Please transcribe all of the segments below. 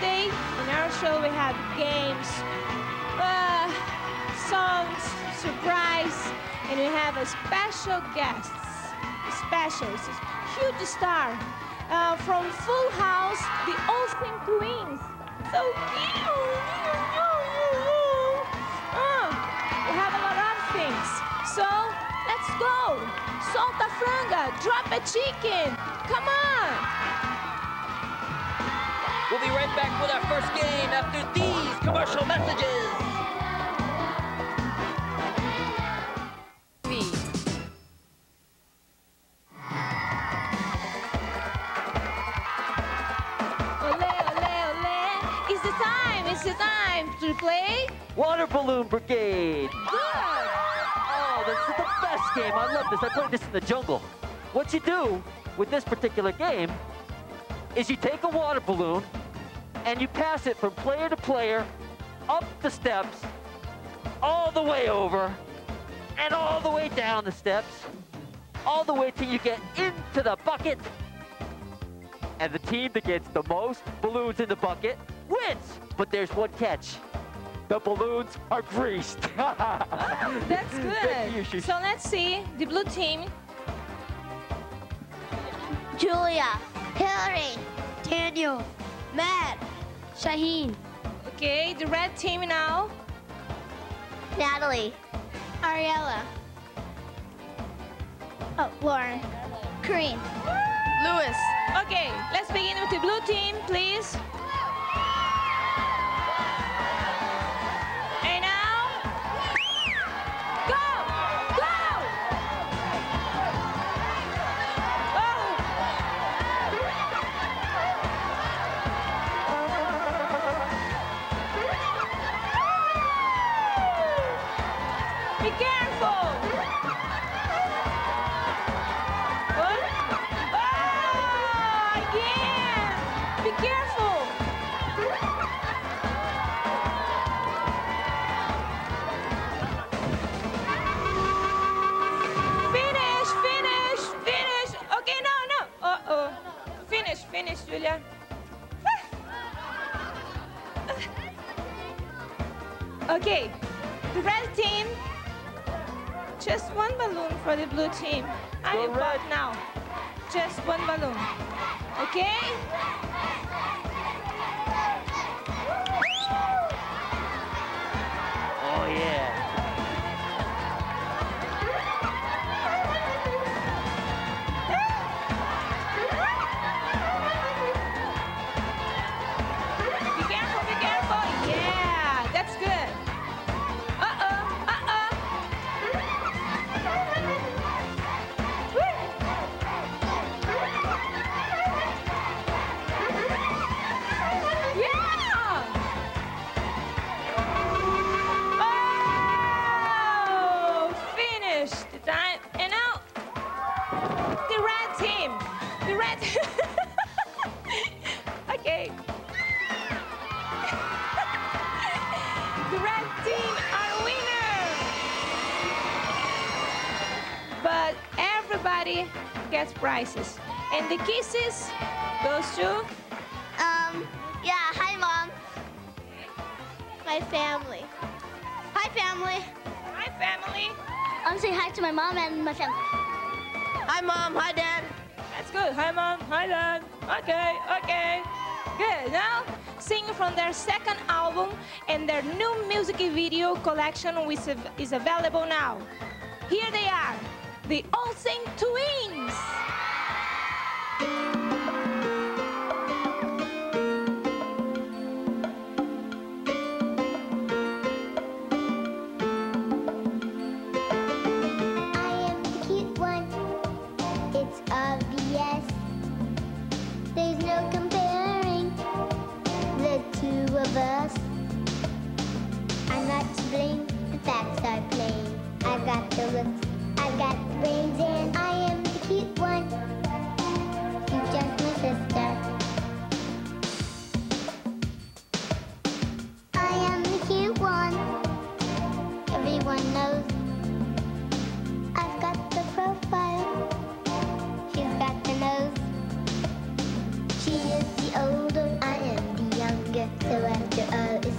today in our show we have games, songs, surprise, and we have a special guest. Special, it's a huge star from Full House, the Olsen twins. So cute. We have a lot of things. So let's go. Solta a franga, drop a chicken. Come on. We'll be right back with our first game after these commercial messages. It's the time to play Water Balloon Brigade. Good. Oh, this is the best game. I love this. I played this in the jungle. What you do with this particular game is you take a water balloon and you pass it from player to player, up the steps, all the way over, and all the way down the steps, all the way till you get into the bucket. And the team that gets the most balloons in the bucket wins. But there's one catch. The balloons are greased. That's good. So let's see the blue team. Julia, Hillary, Daniel, Matt, Shaheen. Okay, the red team now. Natalie, Ariella. Oh, Lauren, Corinne, Lewis. Okay, let's begin with the blue team, please. And now, go! Go! Oh! Be careful! What? Oh, again! Be careful! Finish, finish, finish. Okay, no, no. Uh-oh. Finish, finish, Julia. Okay, the red team. Just one balloon for the blue team. I will vote now. Just one balloon. Okay? Oh, yeah. Be careful, be careful. Yeah, that's good. Uh-oh, uh-oh. Yeah! Oh, finished the time. And now, the red team. The red. Okay. The red team are winners. But everybody gets prizes. And the kisses goes to yeah, hi, Mom. My family. Hi, family. my family. I'm saying hi to my mom and my family. Hi, Mom. Hi, Dad. That's good. Hi, Mom. Hi, Dad. Okay, okay. Good. Now, singing from their second album and their new music video collection, which is available now. Here they are, the Olsen Twins. There's no comparing the two of us. I'm not to blame, the facts are plain. I've got the looks, I've got the brains, and I am the cute one. You're just my sister. I am the cute one. Everyone knows. I've got the profile. She's got the nose. She is the older, I am the younger.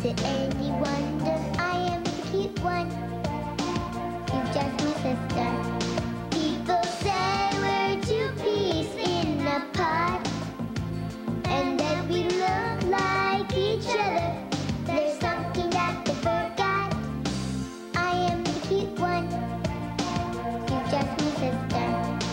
Is it any wonder I am the cute one? You're just my sister. People say we're two peas in a pod, and that we look like each other. There's something that they forgot. I am the cute one. You're just my sister.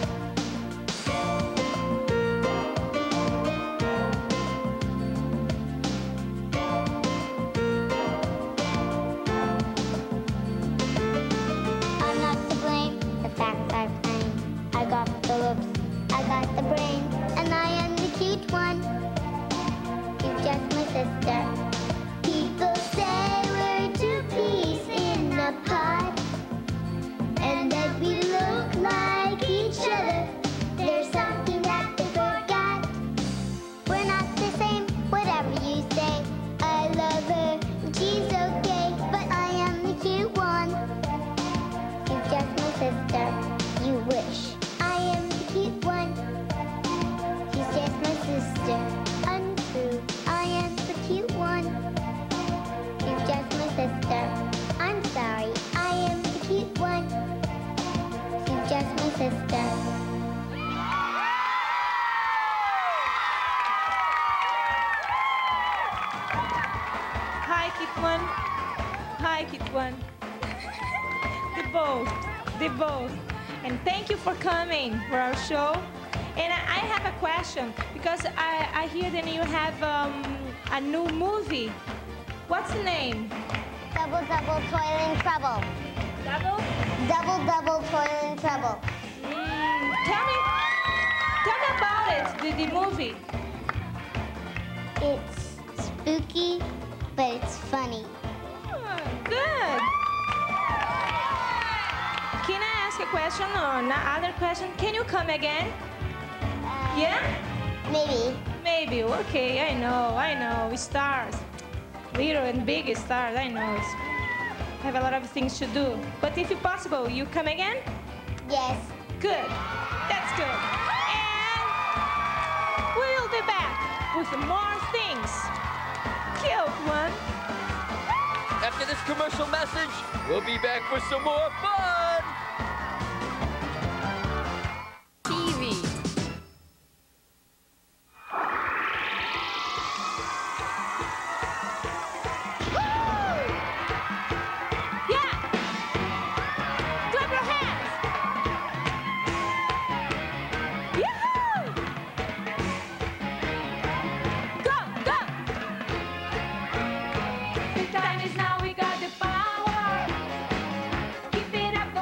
I'm not to blame, the facts are plain. I got the looks, I got the brain, and I am the cute one. You're just my sister. People say we're two peas in a pod, and that we look like each other. There's something that they forgot. We're not the same, whatever you say. I love her, and she's okay, but I am the cute one. You're just my sister. You wish I am the cute one. She's just my sister. Untrue, I am the cute one. You're just my sister. I'm sorry, I am the cute one. You're just my sister. Hi, Kit One. Hi, Kit One. They both. And thank you for coming for our show. And I have a question, because I hear that you have a new movie. What's the name? Double, double, toil and trouble. Double? Double, double, toil and trouble. Tell me about it, the movie. It's spooky, but it's funny. Oh, good. Can I ask a question or another question? Can you come again? Yeah? Maybe. Maybe. Okay, I know. Stars. Little and big stars, I know. I have a lot of things to do. But if it's possible, you come again? Yes. Good. That's good. And we'll be back with more things. Cute one. After this commercial message, we'll be back for some more fun! TV. Yeah. Clap your hands. Yahoo! Go, go. The time is now, we got the power. Keep it up,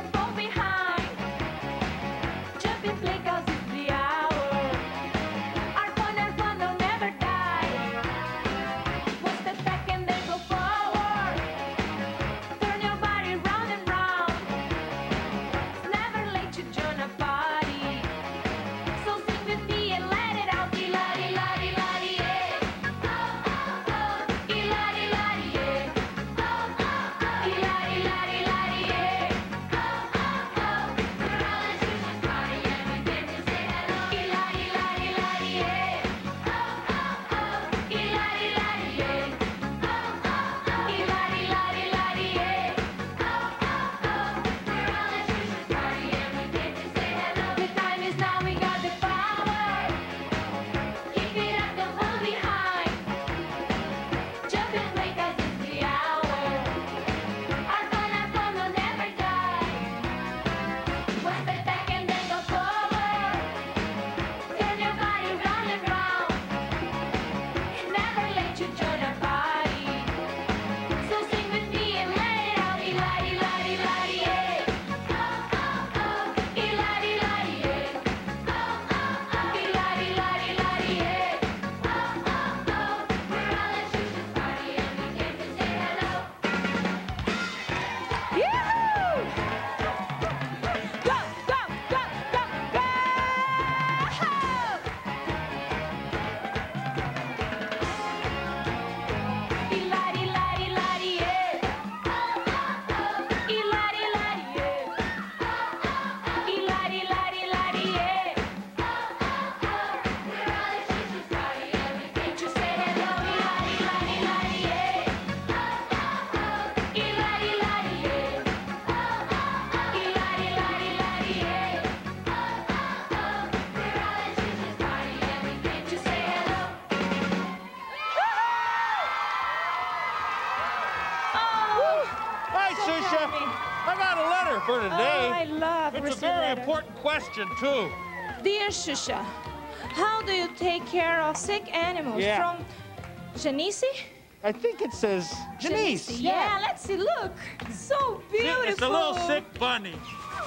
Shusha. tell me. I got a letter for today. Oh, I love It's a receiving very letters. important question, too. Dear Shusha, how do you take care of sick animals? Yeah. From Janice? I think it says Janice. Yeah, let's see. Look, so beautiful. It's a little sick bunny.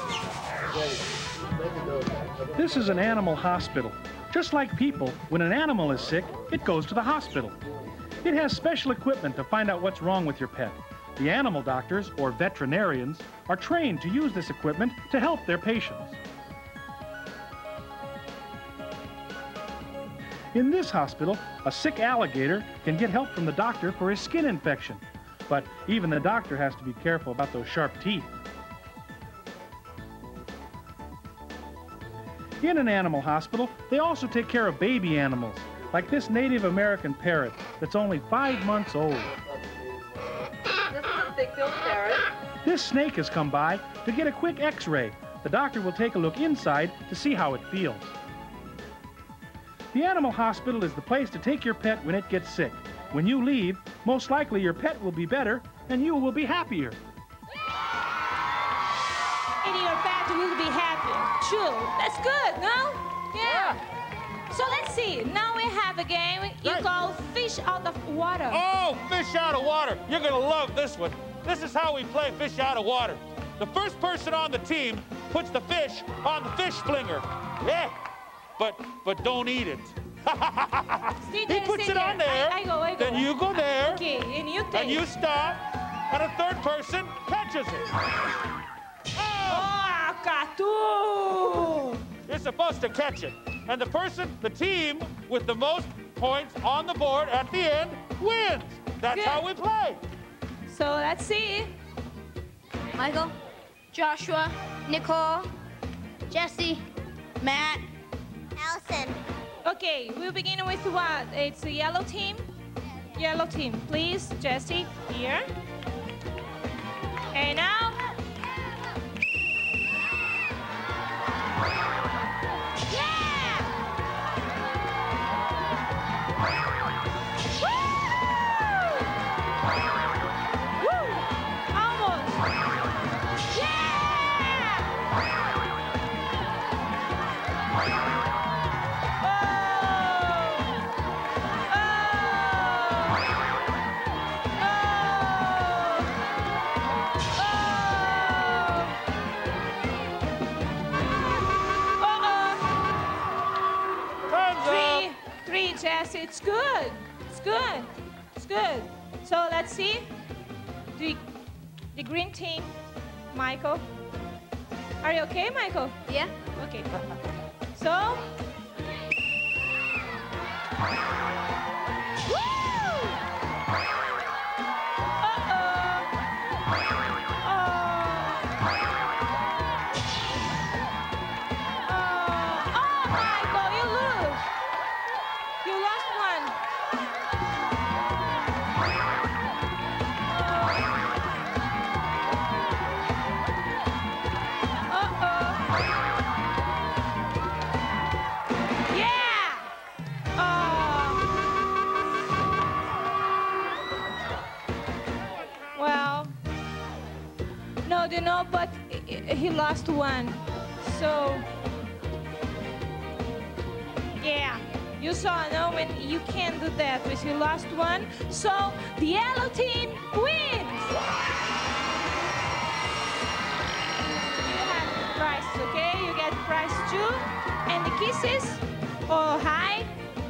This is an animal hospital. Just like people, when an animal is sick, it goes to the hospital. It has special equipment to find out what's wrong with your pet. The animal doctors, or veterinarians, are trained to use this equipment to help their patients. In this hospital, a sick alligator can get help from the doctor for his skin infection. But even the doctor has to be careful about those sharp teeth. In an animal hospital, they also take care of baby animals, like this Native American parrot that's only 5 months old. This is a thick-billed parrot. This snake has come by to get a quick x-ray. The doctor will take a look inside to see how it feels. The animal hospital is the place to take your pet when it gets sick. When you leave, most likely your pet will be better and you will be happier. And your pet will be happier. True. That's good, no? Yeah. So let's see. Now we have a game you call Fish Out of Water. Oh, fish out of water. You're going to love this one. This is how we play fish out of water. The first person on the team puts the fish on the fish flinger. Yeah, but don't eat it. Stay He there, puts stay it on there. there. I go. Then you go there. Okay, and you take. And you stop. And a third person catches it. Oh, Catu! You're supposed to catch it. And the team with the most points on the board at the end wins. That's Good. how we play. So let's see. Michael, Joshua, Nicole, Jesse, Matt. Allison. Okay, we'll begin with what? It's the yellow team. Yellow team, please, Jesse, here. And now. Yeah! Woo! Woo! Almost. Yeah! Three, Jesse. It's good. It's good. It's good. So let's see. The green team, Michael. Are you okay, Michael? Yeah. Okay. So. No, but he lost one. So, yeah, you saw, no, when you can't do that, but you lost one. So, the yellow team wins. You have prize, okay? You get prize too. And the kisses. Oh, hi.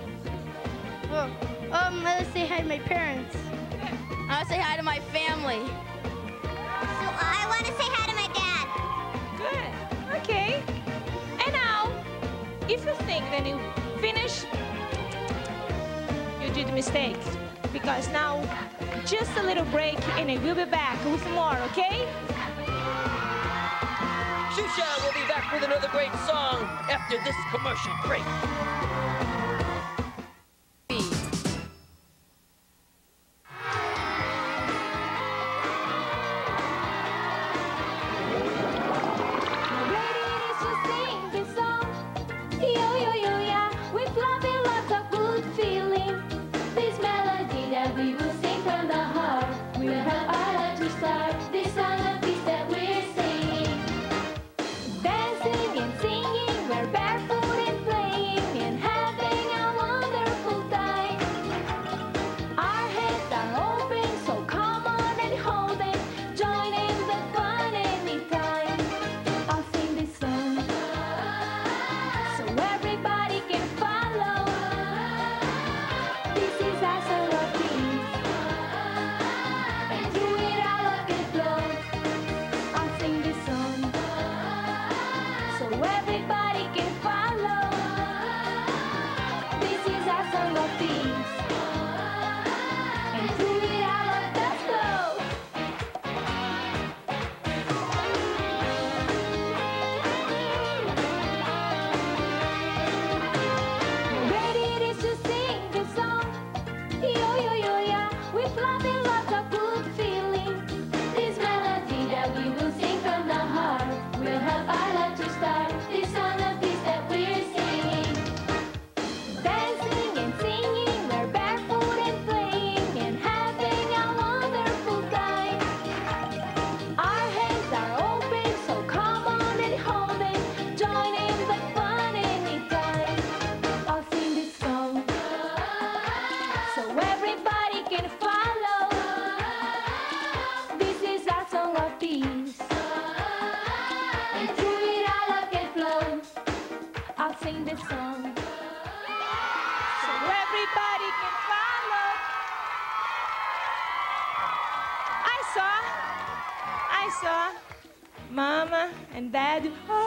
Let's say hi to my parents. I want to say hi to my family. So I want to say hi to my dad. Good. Okay. And now, if you think that you finished, you did mistakes. Because now, just a little break and I will be back with more, okay? Shusha will be back with another great song after this commercial break. We will help our heart to start this song. with love and lots of good feeling. This melody that we will sing from the heart will help our love to start this song of peace that we're singing. Dancing and singing, we're barefoot and playing and having a wonderful time. Our hands are open, so come on and hold it. Join in the fun anytime. I'll sing this song so everybody can follow. This is our song of peace, and through it our love can flow. I'll sing this song So everybody can follow. I saw Mama and Dad.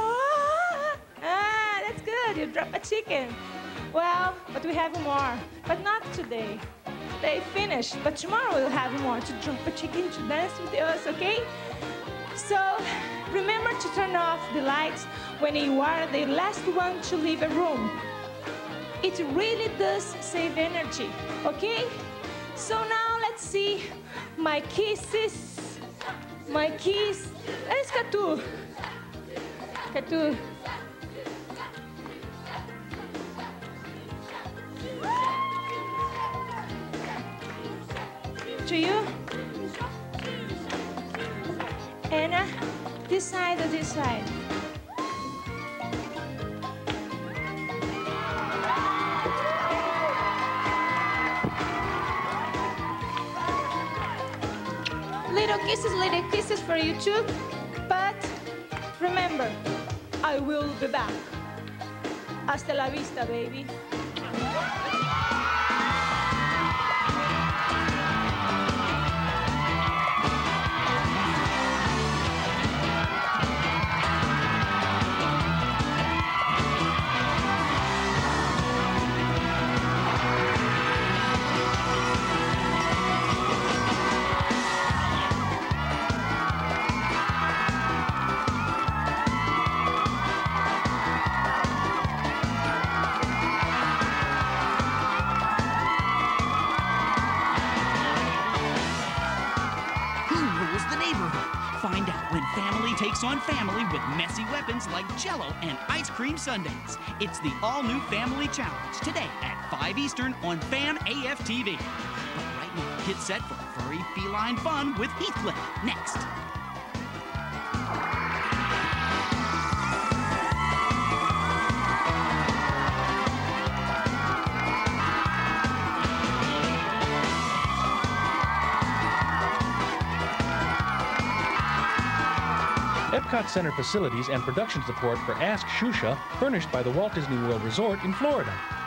That's good. You dropped a chicken. Well, but we have more. But not today. They finished. But tomorrow we'll have more to drop a chicken to dance with us, okay? So remember to turn off the lights when you are the last one to leave a room. It really does save energy, okay? So now let's see my kisses. My kiss. Where's Catu? Catu. To you. Anna, this side or this side? Little kisses for you too. But remember, I will be back. Hasta la vista, baby. Find out when family takes on family with messy weapons like Jell-O and ice cream sundaes. It's the all-new Family Challenge today at 5 Eastern on Fan AF-TV. But right now, get set for furry feline fun with Heathcliff next. Epcot Center facilities and production support for Ask Shusha furnished by the Walt Disney World Resort in Florida.